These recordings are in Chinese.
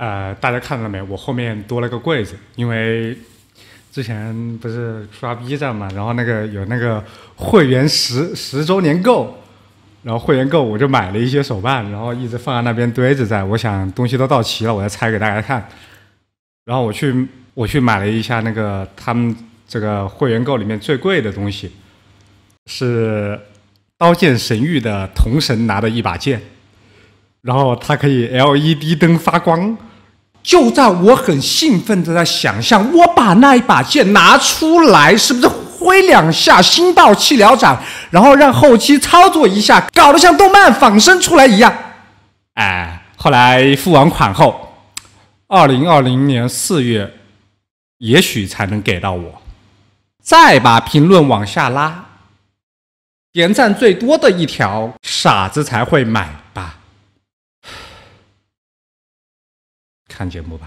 大家看到没？我后面多了个柜子，因为之前不是刷 B 站嘛，然后有那个会员十周年购，然后会员购我就买了一些手办，然后一直放在那边堆着在。我想东西都到齐了，我再拆给大家看。然后我去买了一下他们这个会员购里面最贵的东西，是《刀剑神域》的童神拿的一把剑，然后它可以 LED 灯发光。就在我很兴奋的在想象，我把那一把剑拿出来，是不是挥2下心爆气疗斩，然后让后期操作一下，搞得像动漫仿生出来一样。后来付完款后，2020年4月，也许才能给到我。再把评论往下拉，点赞最多的一条，傻子才会买吧。看节目吧。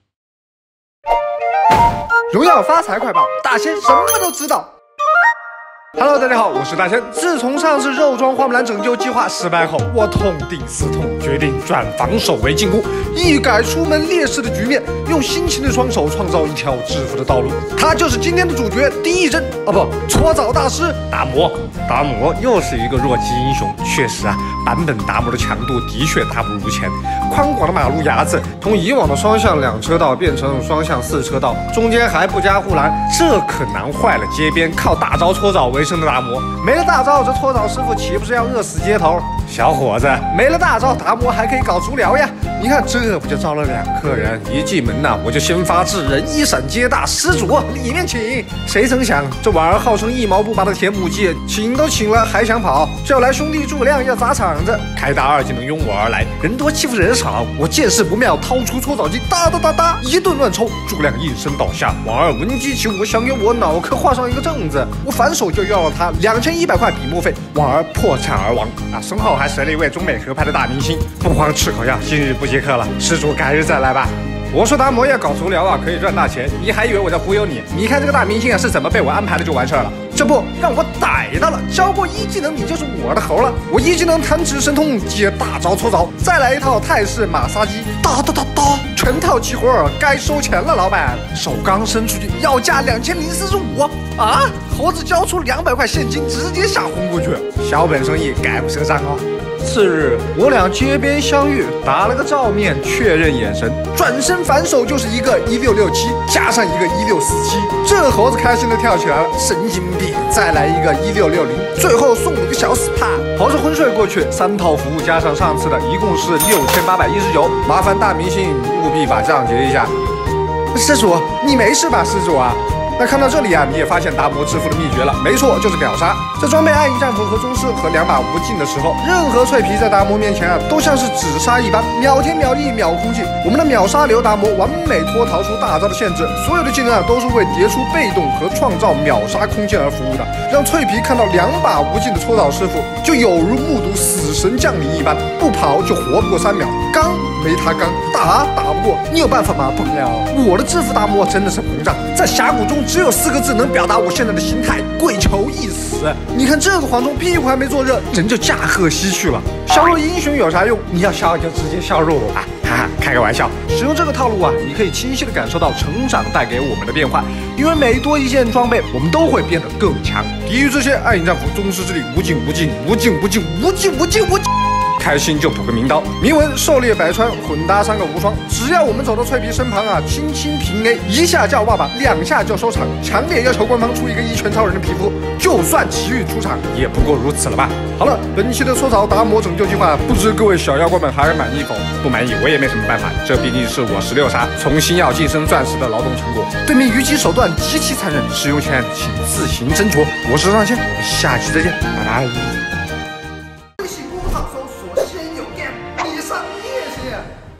荣耀发财快报，大仙什么都知道。Hello， 大家好，我是大仙。自从上次肉装花木兰拯救计划失败后，我痛定思痛，决定转防守为进攻，一改出门劣势的局面，用辛勤的双手创造一条致富的道路。他就是今天的主角第一针搓澡大师达摩。达摩又是一个弱鸡英雄，确实啊，版本达摩的强度的确大不如前。宽广的马路牙子从以往的双向2车道变成双向4车道，中间还不加护栏，这可难坏了街边靠大招搓澡为生的达摩。没了大招，这搓澡师傅岂不是要饿死街头？小伙子，没了大招，达摩还可以搞足疗呀！你看这不就招了2客人？一进门呐，我就先发制人，一闪接大，施主里面请。谁曾想这玩意儿号称1毛不拔的铁母鸡，请都请了还想跑，叫来兄弟诸葛亮要砸场子，开大2技能拥我而来，人多欺负人少，我见势不妙，掏出搓澡机，哒哒哒哒一顿乱抽，诸葛亮应声倒下。王二闻鸡起舞，想给我脑壳画上一个正字，我反手就要了他2100块笔墨费，王二破产而亡啊！身后还折了一位中美合拍的大明星，不慌吃口药，今日不接客了，施主改日再来吧。我说达摩要搞足疗啊，可以赚大钱，你还以为我在忽悠你？你看这个大明星啊是怎么被我安排的就完事儿了。这不让我逮到了，教过1技能你就是我的猴了。我1技能弹指神通，接大招搓澡，再来一套泰式马杀鸡，哒哒哒哒，全套齐活，该收钱了，老板。手刚伸出去，要价2045啊！猴子交出200块现金，直接吓昏过去。小本生意，概不赊账哦。次日，我俩街边相遇，打了个照面，确认眼神，转身反手就是一个1667，加上一个1647，这猴子开心的跳起来了，神经病！再来一个1660，最后送你个小死帕。猴子昏睡过去，3套服务加上上次的，一共是6819，麻烦大明星务必把账结一下。施主，你没事吧，施主啊？那看到这里啊，你也发现达摩致富的秘诀了，没错，就是秒杀。在装备暗影战斧和宗师和2把无尽的时候，任何脆皮在达摩面前啊，都像是纸杀一般，秒天秒地秒空气。我们的秒杀流达摩完美脱逃出大招的限制，所有的技能啊都是为叠出被动和创造秒杀空间而服务的，让脆皮看到2把无尽的搓澡师傅，就有如目睹死神降临一般，不跑就活不过3秒，刚没他刚，打不过，你有办法吗？不了，我的致富达摩真的是膨胀，在峡谷中只有4个字能表达我现在的心态：跪求一死。你看这个黄忠屁股还没坐热，人就驾鹤西去了。削弱英雄有啥用？你要削就直接削弱我吧，哈哈，开个玩笑。使用这个套路啊，你可以清晰的感受到成长带给我们的变化，因为每多一件装备，我们都会变得更强。抵御这些暗影战斧、宗师之力，无尽无尽无尽无尽无尽无尽无尽。开心就补个名刀，铭文狩猎百川，混搭3个无双。只要我们走到脆皮身旁啊，轻轻平 A， 1下叫爸爸，2下就收场。强烈要求官方出一个1拳超人的皮肤，就算奇遇出场，也不过如此了吧。好了，本期的搓澡达摩拯救计划，不知各位小妖怪们还满意否？不满意我也没什么办法，这毕竟是我16杀从星耀晋升钻石的劳动成果。对面虞姬手段极其残忍，使用前请自行斟酌。我是上线，我们下期再见，拜拜。